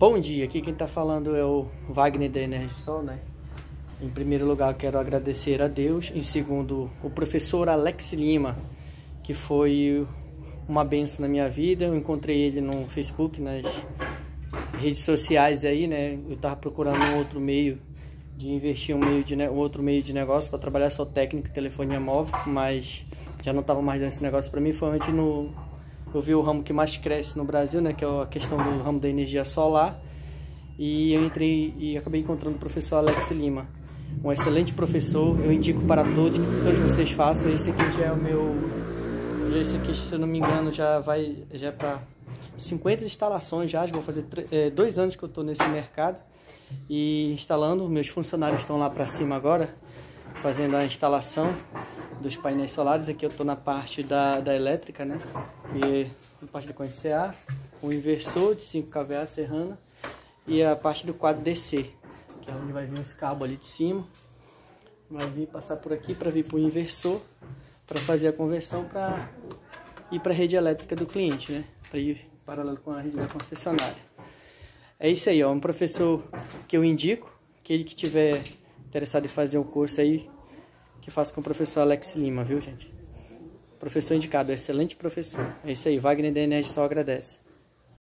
Bom dia, aqui quem está falando é o Wagner da Energisol, né? Em primeiro lugar, quero agradecer a Deus. Em segundo, o professor Alex Lima, que foi uma bênção na minha vida. Eu encontrei ele no Facebook, nas redes sociais aí, né? Eu estava procurando um outro meio de investir, um outro meio de negócio para trabalhar só técnico e telefonia móvel, mas já não estava mais dando esse negócio para mim. Foi onde eu vi o ramo que mais cresce no Brasil, né? Que é a questão do ramo da energia solar. E eu entrei e acabei encontrando o professor Alex Lima, um excelente professor. Eu indico para todos que todos vocês façam. Esse aqui já é o meu... Esse aqui, se eu não me engano, já é para 50 instalações já. Vou fazer 2 anos que eu estou nesse mercado e instalando. Meus funcionários estão lá para cima agora, fazendo a instalação dos painéis solares. Aqui eu estou na parte da elétrica, né? E na parte da corrente CA, um inversor de 5 kVA serrana e a parte do quadro DC, que é onde vai vir os cabos ali de cima. Vai vir passar por aqui para vir para o inversor, para fazer a conversão para ir para a rede elétrica do cliente, né? Para ir paralelo com a rede da concessionária. É isso aí, ó, um professor que eu indico, aquele que tiver interessado em fazer um curso aí, que faça com o professor Alex Lima, viu, gente? Professor indicado, excelente professor. É isso aí, Wagner da Energisol agradece.